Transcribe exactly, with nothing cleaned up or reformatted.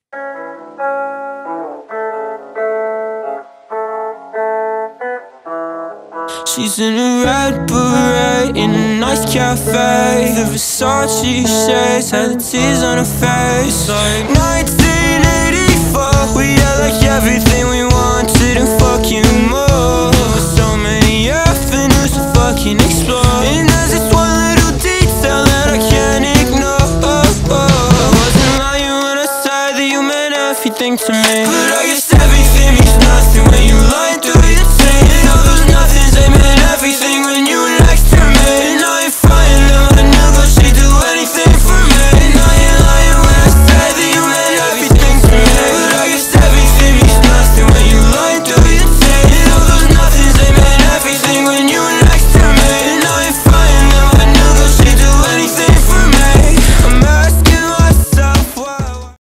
She's in a red beret in a nice cafe. The Versace shades had the tears on her face. Like nineteen eighty-four, we had like everything we wanted and fucking more. So many avenues to fucking explore, and there's this one little detail that I can't ignore. I wasn't lying when I said that you meant everything to me, but I guess everything means nothing when you lie through your teeth. And all those nothings, they meant everything when you